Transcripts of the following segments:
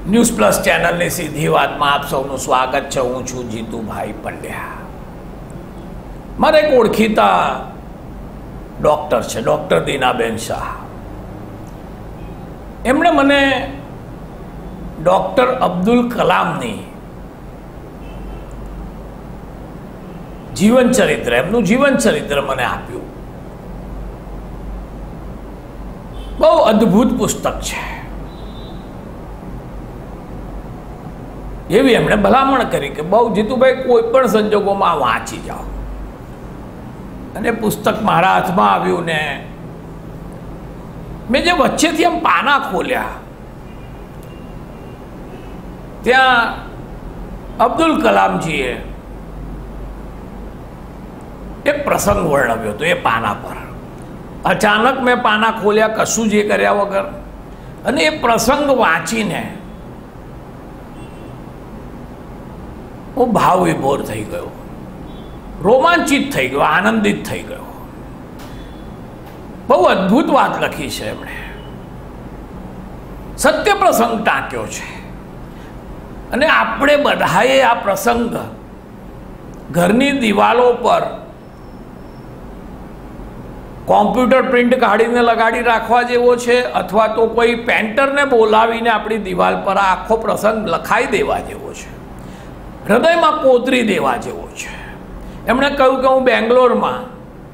News plus ચેનલની સીધી વાતમાં આપ સૌનું સ્વાગત છે। હું છું જીતુભાઈ પંડ્યા। મારે એક ઓળખીતા ડૉક્ટર છે, ડૉક્ટર દીનાબેન શાહ। એમણે મને ડૉક્ટર અબ્દુલ કલામની જીવન ચરિત્ર, એમનું જીવન ચરિત્ર મને આપ્યું। બહુ અદ્ભુત પુસ્તક છે એવી એમણે ભલામણ કરી કે બહુ જીતુભાઈ કોઈ પણ સંજોગોમાં વાંચી જાઓ। અને પુસ્તક મારા હાથમાં આવ્યું ને મેં જે વચ્ચેથી આમ પાના ખોલ્યા ત્યાં અબ્દુલ કલામજીએ એક પ્રસંગ વર્ણવ્યો હતો એ પાના પર। અચાનક મેં પાના ખોલ્યા કશું જ કર્યા વગર, અને એ પ્રસંગ વાંચીને હું ભાવ વિભોર થઈ ગયો, રોમાંચિત થઈ ગયો, આનંદિત થઈ ગયો। બહુ અદ્ભુત વાત લખી છે એમણે, સત્ય પ્રસંગ ટાંક્યો છે। અને આપણે બધાએ આ પ્રસંગ ઘરની દિવાલો પર કોમ્પ્યુટર પ્રિન્ટ કાઢીને લગાડી રાખવા જેવો છે, અથવા તો કોઈ પેન્ટરને બોલાવીને આપણી દિવાલ પર આખો પ્રસંગ લખાઈ દેવા જેવો છે, હૃદયમાં કોતરી દેવા જેવો છે। એમણે કહ્યું કે હું બેંગ્લોરમાં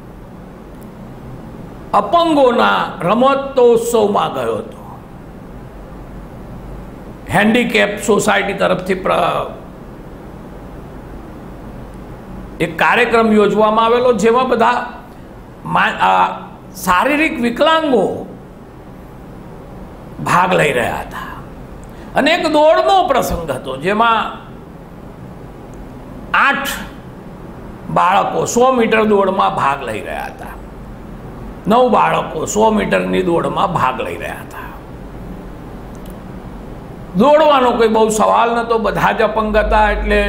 અપંગોના રમતોત્સવમાં ગયો હતો। હેન્ડીકેપ સોસાયટી તરફથી એક કાર્યક્રમ યોજવામાં આવેલો, જેમાં બધા શારીરિક વિકલાંગો ભાગ લઈ રહ્યા હતા। અને એક દોડનો પ્રસંગ હતો જેમાં 8 બાળકો 100 મીટર દોડમાં ભાગ લઈ રહ્યા હતા, 9 બાળકો 100 મીટરની દોડમાં ભાગ લઈ રહ્યા હતા। દોડવાનો કોઈ બહુ સવાલ નહોતો, બધા જ અપંગ હતા, એટલે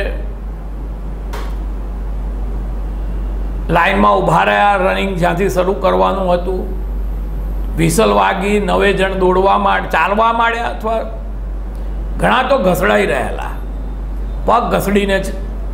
લાઈનમાં ઊભા રહ્યા। રનિંગ જ્યાંથી શરૂ કરવાનું હતું, વિસલ વાગી 9 જણ દોડવા ચાલવા માંડ્યા, અથવા ઘણા તો ઘસડાઈ રહેલા, પગ ઘસડીને જ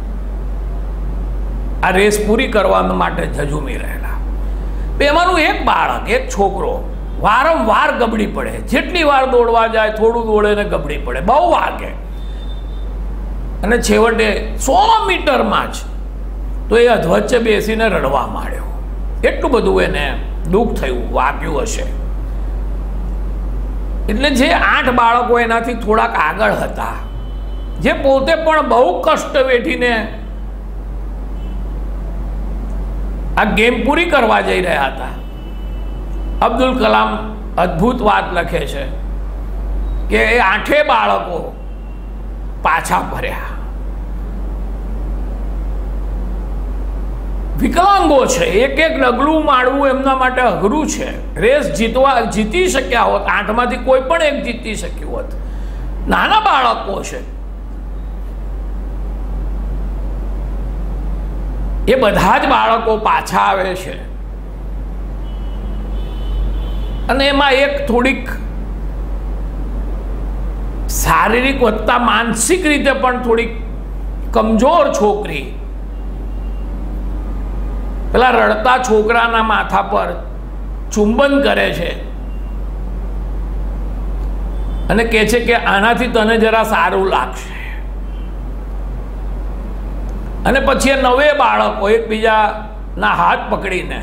આ રેસ પૂરી કરવા માટે ઝઝૂમી રહેલા। એમાંનું એક બાળક, એક છોકરો વારંવાર ગબડી પડે, જેટલી વાર દોડવા જાય થોડું દોડે ને ગબડી પડે, બહુ વાગે, અને છેવટે 100 મીટરમાં જ તો એ અધવચ્ચે બેસીને રડવા માંડ્યો। એટલું બધું એને દુઃખ થયું, વાગ્યું હશે। એટલે જે 8 બાળકો એનાથી થોડાક આગળ હતા, જે પોતે પણ બહુ કષ્ટ વેઠીને આ ગેમ પૂરી કરવા જઈ રહ્યા હતા, અબ્દુલ કલામ અદ્ભુત વાત લખે છે કે એ 8 બાળકો પાછા ફર્યા। વિકલાંગો છે, એક એક ડગલું માળવું એમના માટે અઘરું છે। રેસ જીતી શક્યા હોત, 8માંથી કોઈ પણ એક જીતી શક્યું હોત। નાના બાળકો છે, એ બધા જ બાળકો પાછા આવે છે, અને એમાં એક થોડીક શારીરિક વત્તા માનસિક રીતે પણ થોડીક કમજોર છોકરી પેલા રડતા છોકરાના માથા પર ચુંબન કરે છે અને કહે છે કે આનાથી તને જરા સારું લાગશે। અને પછી એ 9 બાળકો એકબીજાના હાથ પકડીને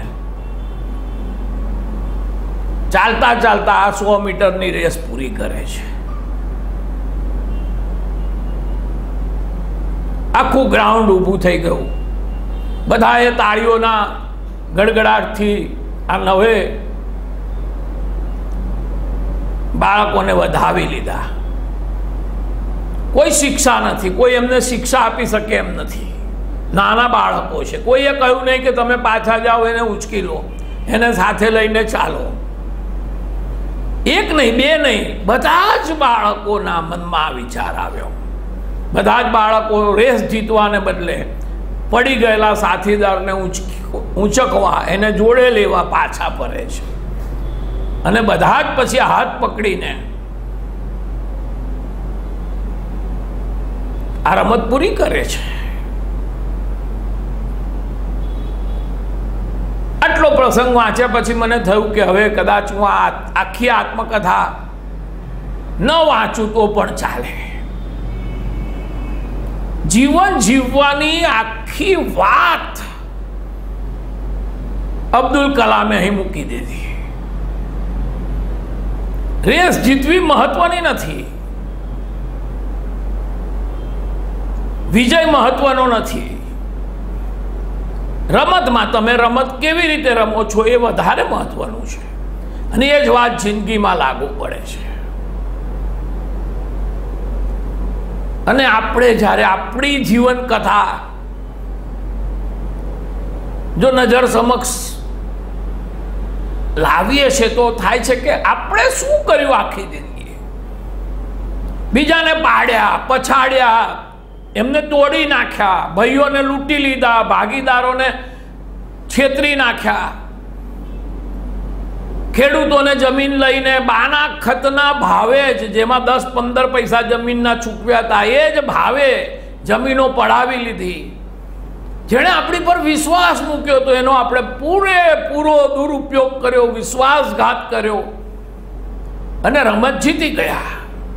ચાલતા ચાલતા આ 100 મીટરની રેસ પૂરી કરે છે। આખું ગ્રાઉન્ડ ઊભું થઈ ગયું, બધાએ તાળીઓના ગડગડાટથી આ 9 બાળકોને વધાવી લીધા। કોઈ શિક્ષા નથી, કોઈ એમને શિક્ષા આપી શકે એમ નથી। નાના બાળકો છે, કોઈએ કહ્યું નહીં કે તમે પાછા જાઓ, એને ઉચકી લો, એને સાથે લઈને ચાલો। એક નહીં, 2 નહીં, બધા જ બાળકોના મનમાં વિચાર આવ્યો। બધા જ બાળકો રેસ જીતવાને બદલે પડી ગયેલા સાથીદારને ઊંચકવા, એને જોડે લેવા પાછા ફરે છે। અને બધા જ પછી હાથ પકડીને આ રમત પૂરી કરે છે. આટલો પ્રસંગ વાંચ્યા પછી મને થયું કે હવે કદાચ હું આ આખી આત્મકથા ન વાંચું તો પણ ચાલે. જીવન જીવવાની આખી વાત અબ્દુલ કલામે અહીં મૂકી દીધી. રેસ જીતવી મહત્વની નથી, વિજય મહત્વનો નથી. રમતમાં તમે રમત કેવી રીતે રમો છો એ વધારે મહત્વનું છે, અને એ જ વાત જિંદગીમાં લાગુ પડે છે. અને આપણે જ્યારે આપણી જીવન કથા જો નજર સમક્ષ લાવીએ છે તો થાય છે કે આપણે શું કર્યું આખી જિંદગી. બીજાને પાડ્યા, પછાડ્યા, એમને તોડી નાખ્યા, ભાઈઓને લૂંટી લીધા, ભાગીદારોને છેતરી નાખ્યા, ખેડૂતોને જમીન લઈને બાના ખતના ભાવે જ, જેમાં 10-15 પૈસા જમીનના ચૂકવ્યા હતા, એ જ ભાવે જમીનો પડાવી લીધી. જેણે આપણી પર વિશ્વાસ મૂક્યો હતો એનો આપણે પૂરેપૂરો દુરુપયોગ કર્યો, વિશ્વાસઘાત કર્યો અને રમત જીતી ગયા.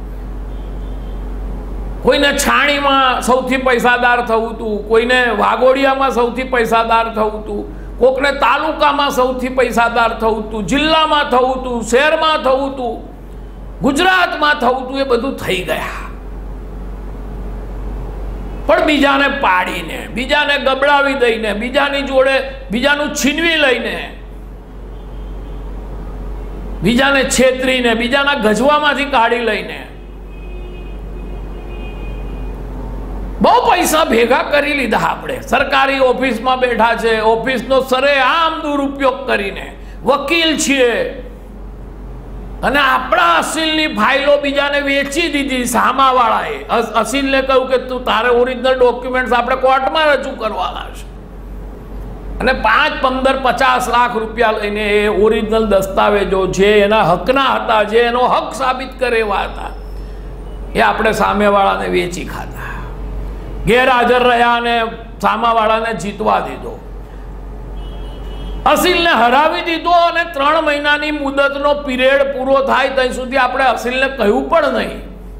કોઈને છાણીમાં સૌથી પૈસાદાર થવું હતું, કોઈને વાઘોડિયામાં સૌથી પૈસાદાર થવું હતું, કોકને તાલુકામાં સૌથી પૈસાદાર થવું હતું, જિલ્લામાં થવું હતું, શહેરમાં થવું હતું, ગુજરાતમાં થવું હતું, એ બધું થઈ ગયા. પણ બીજાને પાડીને, બીજાને ગબડાવી દઈને, બીજાની જોડે બીજાનું છીનવી લઈને, બીજાને છેતરીને, બીજાના ગજવામાંથી કાઢી લઈને બહુ પૈસા ભેગા કરી લીધા. આપણે સરકારી ઓફિસમાં બેઠા છે, ઓફિસનો સરેઆમ દુરુપયોગ કરીને વકીલ છીએ, અને આપણા અસીલની ફાઇલો બીજાને વેચી દીધી. સામાવાળાએ અસીલને કહ્યું કે તું તારે ઓરિજિનલ ડોક્યુમેન્ટ્સ આપણે કોર્ટમાં રજૂ કરવાના છે, અને 5, 15, 50 લાખ રૂપિયા લઈને એ ઓરિજિનલ દસ્તાવેજો જે એના હકના હતા, જે એનો હક સાબિત કરે એવા હતા, એ આપણે સામેવાળાને વેચી ખાધા. ગેરહાજર રહ્યા અને સામાવાળાને જીતવા દીધો, અસીલને હરાવી દીધો, અને 3 મહિનાની મુદતનો પીરિયડ પૂરો થાય ત્યાં સુધી આપણે અસીલને કહ્યું પણ નહીં.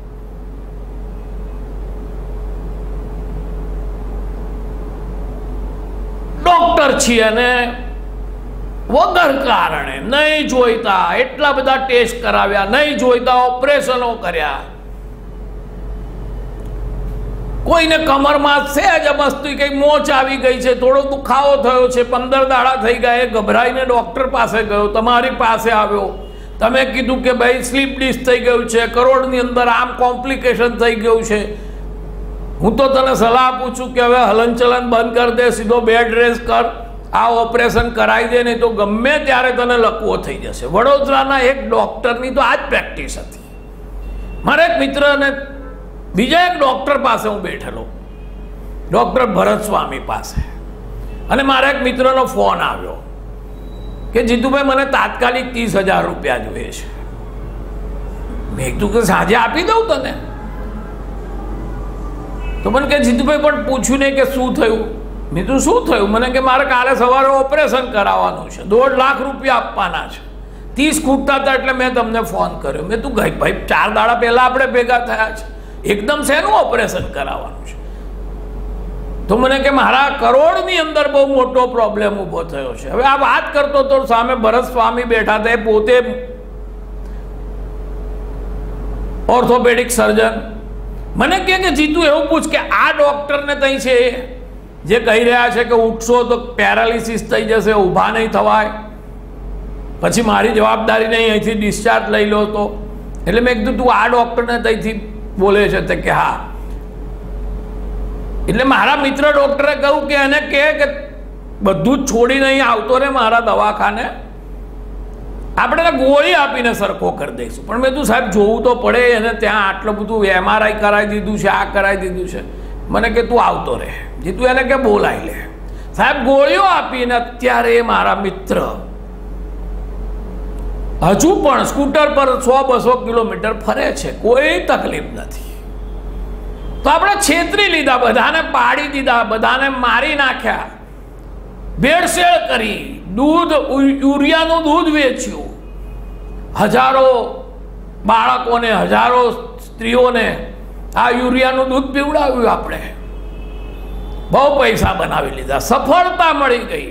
ડોક્ટર છીએ અને વગર કારણે નહીં જોઈતા એટલા બધા ટેસ્ટ કરાવ્યા, નહીં જોઈતા ઓપરેશનો કર્યા. કોઈને કમરમાં સહેજ મસ્તી કઈ મોચ આવી ગઈ છે, થોડો દુખાવો થયો છે, 15 દાડા થઈ ગયા, એ ગભરાઈને ડોક્ટર પાસે ગયો, તમારી પાસે આવ્યો, તમે કીધું કે ભાઈ સ્લીપ ડિસ્ક થઈ ગયું છે, કરોડની અંદર આમ કોમ્પ્લિકેશન થઈ ગયું છે. હું તો તને સલાહ પૂછું કે હવે હલનચલન બંધ કરી દે, સીધો બેડ રેસ્ટ કર, આ ઓપરેશન કરાવી દે, નહીં તો ગમે ત્યારે તને લકવો થઈ જશે. વડોદરાના એક ડોક્ટરની તો આ જ પ્રેક્ટિસ હતી. મારા એક મિત્રને બીજા એક ડોક્ટર પાસે હું બેઠેલો, ડોક્ટર ભરત સ્વામી પાસે, અને મારા એક મિત્રનો ફોન આવ્યો કે જીતુભાઈ મને તાત્કાલિક 30,000 રૂપિયા જોઈએ છે. મેં કીધું કે સાંજે આપી દઉં તને. તો મને કે જીતુભાઈ પણ પૂછ્યું નહીં કે શું થયું. મેં કીધું શું થયું? મને કે મારે કાલે સવારે ઓપરેશન કરાવવાનું છે, 1.5 લાખ રૂપિયા આપવાના છે. 30 ખૂટતા હતા એટલે મેં તમને ફોન કર્યો. મેં તું ભાઈ 4 દાડા પહેલા આપણે ભેગા થયા છે, એકદમ શેનું ઓપરેશન કરાવવાનું છે? તો મને કે મારા કરોડની અંદર બહુ મોટો પ્રોબ્લેમ ઊભો થયો છે. હવે આ વાત કરતો તો સામે ભરત સ્વામી બેઠા હતા, એ પોતે ઓર્થોપેડિક સર્જન. મને કે જીતુ એવું પૂછ કે આ ડોક્ટરને તઈ છે જે કહી રહ્યા છે કે ઉઠશો તો પેરાલિસિસ થઈ જશે, ઊભા નહીં થવાય, પછી મારી જવાબદારી નહીં, અહીંથી ડિસ્ચાર્જ લઈ લો. તો એટલે મેં કીધું તું આ ડોક્ટરને ત્યાંથી બોલે છે? તે કે હા. એટલે મારા મિત્ર ડોક્ટરે કહ્યું કે એને કે બધું જ છોડીને અહીં આવતો રે મારા દવાખાને, આપણે ગોળી આપીને સરખો કરી દઈશું. પણ મેં તું સાહેબ જોવું તો પડે, એને ત્યાં આટલું બધું MRI કરાવી દીધું છે, આ કરાવી દીધું છે. મને કે તું આવતો રહે, જે તું એને કે બોલાવી લે. સાહેબ ગોળીઓ આપીને અત્યારે મારા મિત્ર હજુ પણ સ્કૂટર પર 100-200 કિલોમીટર ફરે છે, કોઈ તકલીફ નથી. તો આપણે છેતરી લીધા, બધાને પાડી દીધા, બધાને મારી નાખ્યા, ભેળસેળ કરી, દૂધ યુરિયાનું દૂધ વેચ્યું, હજારો બાળકોને, હજારો સ્ત્રીઓને આ યુરિયાનું દૂધ પીવડાવ્યું, આપણે બહુ પૈસા બનાવી લીધા, સફળતા મળી ગઈ.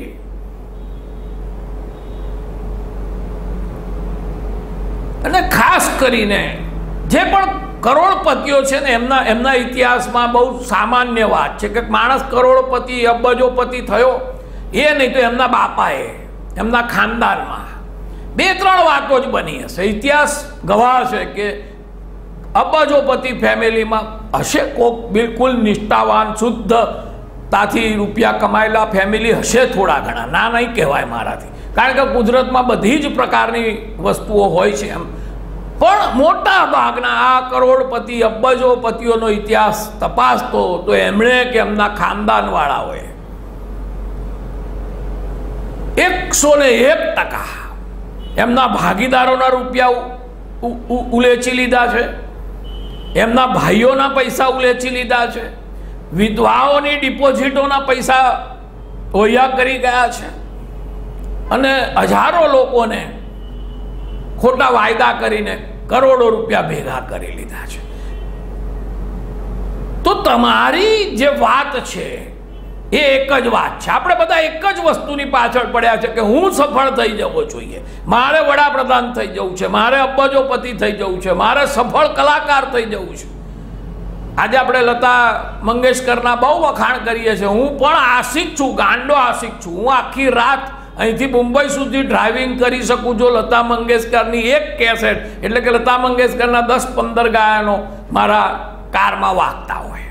અને ખાસ કરીને જે પણ કરોડપતિઓ છે ને, એમના ઇતિહાસમાં બહુ સામાન્ય વાત છે કે માણસ કરોડપતિ, અબજોપતિ થયો એ નહીં તો એમના બાપાએ, એમના ખાનદાનમાં 2-3 વાતો જ બની હશે. ઇતિહાસ ગવાહ છે કે અબજોપતિ ફેમિલીમાં હશે કોક બિલકુલ નિષ્ઠાવાન, શુદ્ધતાથી રૂપિયા કમાયેલા ફેમિલી હશે થોડા ઘણા, ના નહીં કહેવાય મારાથી, કારણ કે કુદરતમાં બધી જ પ્રકારની વસ્તુઓ હોય છે એમ. પણ મોટા ભાગના આ કરોડપતિ, અબજોપતિઓનો ઇતિહાસ તપાસતો તો એમણે કે એમના ખાનદાનવાળાઓએ 101% એમના ભાગીદારોના રૂપિયા ઉલેચી લીધા છે, એમના ભાઈઓના પૈસા ઉલેચી લીધા છે, વિધવાઓની ડિપોઝિટોના પૈસા ઓયા કરી ગયા છે, અને હજારો લોકોને ખોટા વાયદા કરીને કરોડો રૂપિયા ભેગા કરી લીધા છે. તો તમારી જે વાત છે એ એક જ વાત છે. આપણે બધા એક જ વસ્તુની પાછળ પડ્યા છે કે હું સફળ થઈ જવો જોઈએ, મારે વડાપ્રધાન થઈ જવું છે, મારે અબજોપતિ થઈ જવું છે, મારે સફળ કલાકાર થઈ જવું છે. આજે આપણે લતા મંગેશકરના બહુ વખાણ કરીએ છીએ. હું પણ આશિક છું, ગાંડો આશિક છું. હું આખી રાત અહીંથી મુંબઈ સુધી ડ્રાઇવિંગ કરી શકું જો લતા મંગેશકરની એક કેસેટ, એટલે કે લતા મંગેશકરના 10-15 ગાયનો મારા કારમાં વાગતા હોય.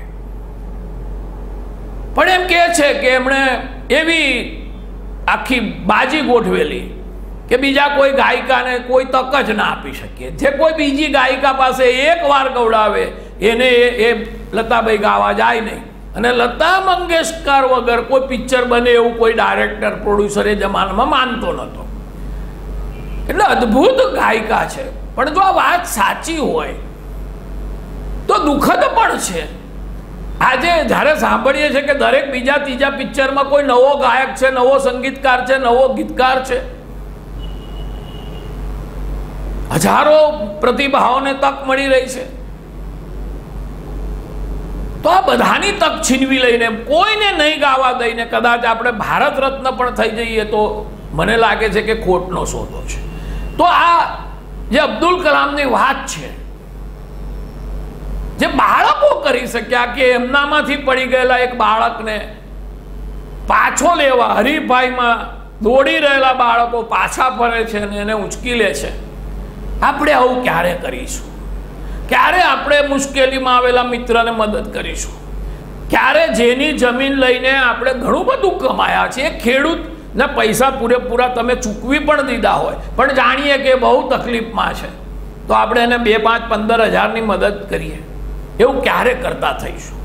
પણ એમ કહે છે કે એમણે એવી આખી બાજી ગોઠવેલી કે બીજા કોઈ ગાયિકાને કોઈ તક જ ના આપી શકીએ. જે કોઈ બીજી ગાયિકા પાસે એકવાર ગવડાવે એને એ લતાભાઈ ગાવા જાય નહીં. અને લતા મંગેશકર વગર કોઈ પિક્ચર બને એવું કોઈ ડાયરેક્ટર, પ્રોડ્યુસર એ જમાનામાં માનતો નહોતો. એટલે અદ્ભુત ગાયિકા છે. પણ જો આ વાત સાચી હોય તો દુઃખદ પણ છે. આજે જ્યારે સાંભળીએ છીએ કે દરેક બીજા ત્રીજા પિક્ચરમાં કોઈ નવો ગાયક છે, નવો સંગીતકાર છે, નવો ગીતકાર છે, હજારો પ્રતિભાઓને તક મળી રહી છે, તો આ બધાની તક છીનવી લઈને, કોઈને નહીં ગાવા દઈને કદાચ આપણે ભારત રત્ન પણ થઈ જઈએ તો મને લાગે છે કે ખોટનો સોદો છે. તો આ જે અબ્દુલ કલામની વાત છે, જે બાળકો કરી શક્યા કે એમનામાંથી પડી ગયેલા એક બાળકને પાછો લેવા, હરીફાઈમાં દોડી રહેલા બાળકો પાછા ફરે છે અને એને ઉંચકી લે છે. આપણે આવું ક્યારે કરીશું? ક્યારે આપણે મુશ્કેલીમાં આવેલા મિત્રને મદદ કરીશું? ક્યારે જેની જમીન લઈને આપણે ઘણું બધું કમાયા છે, ખેડૂતને પૈસા પૂરેપૂરા તમે ચૂકવી પણ દીધા હોય, પણ જાણીએ કે બહુ તકલીફમાં છે, તો આપણે એને 2, 5, 15 હજારની મદદ કરીએ, એવું ક્યારે કરતા થઈશું?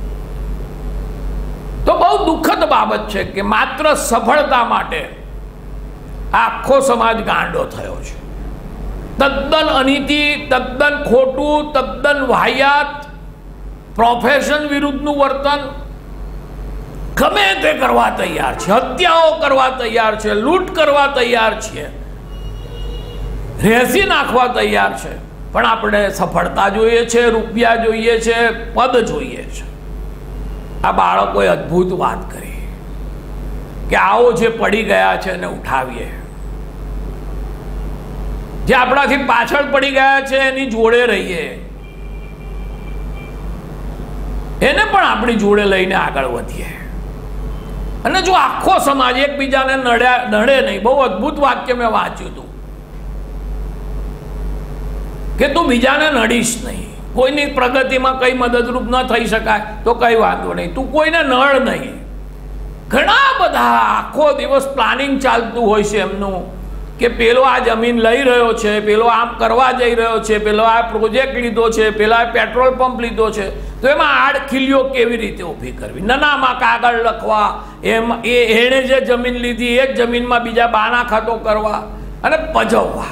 તો બહુ દુઃખદ બાબત છે કે માત્ર સફળતા માટે આખો સમાજ ગાંડો થયો છે. તદ્દન અનીતિ, તદ્દન ખોટું, તદ્દન વાહિયાત, પ્રોફેશન વિરુદ્ધનું વર્તન ગમે તે કરવા તૈયાર છે. હત્યાઓ કરવા તૈયાર છે, લૂંટ કરવા તૈયાર છે, રેસી નાખવા તૈયાર છે. પણ આપણે સફળતા જોઈએ છે, રૂપિયા જોઈએ છે, પદ જોઈએ છે. આ બાળકોએ અદ્ભુત વાત કરી કે આવો જે પડી ગયા છે એને ઉઠાવીએ, જે આપણાથી પાછળ પડી ગયા છે એની જોડે રહીએ, એને પણ આપણી જોડે લઈને આગળ વધીએ. અને જો આખો સમાજ એકબીજાને નડે નહીં, બહુ અદ્ભુત વાક્ય મેં વાંચ્યું હતું કે તું બીજાને નડીશ નહીં, કોઈની પ્રગતિમાં કઈ મદદરૂપ ન થઈ શકાય તો કઈ વાંધો નહીં, તું કોઈને નડ નહીં. ઘણા બધા આખો દિવસ પ્લાનિંગ ચાલતું હોય છે એમનું કે પેલો આ જમીન લઈ રહ્યો છે, પેલો આમ કરવા જઈ રહ્યો છે, પેલો આ પ્રોજેક્ટ લીધો છે, પેલા પેટ્રોલ પંપ લીધો છે, તો એમાં આડખીલીઓ કેવી રીતે ઊભી કરવી, નાનામાં કાગળ લખવા, એણે જે જમીન લીધી એ જ જમીનમાં બીજા બાના ખાતો કરવા અને પજવવા.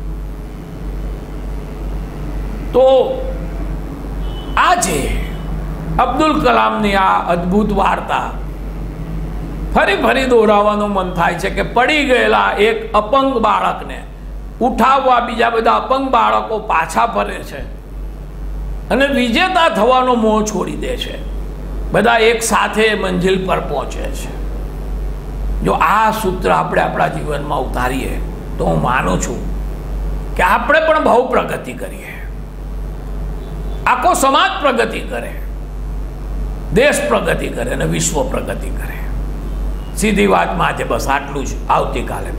તો આજે અબ્દુલ કલામની આ અદ્ભુત વાર્તા ફરી ફરી દોહરાવવાનું મન થાય છે કે પડી ગયેલા એક અપંગ બાળકને ઉઠાવવા બીજા બધા અપંગ બાળકો પાછા ફરે છે અને વિજેતા થવાનો મોહ છોડી દે છે, બધા એક સાથે મંજિલ પર પહોંચે છે. જો આ સૂત્ર આપણે આપણા જીવનમાં ઉતારીએ તો હું માનું છું કે આપણે પણ બહુ પ્રગતિ કરીએ, આખો સમાજ પ્રગતિ કરે, દેશ પ્રગતિ કરે અને વિશ્વ પ્રગતિ કરે. સીધી વાતમાં આજે બસ આટલું જ. આવતીકાલે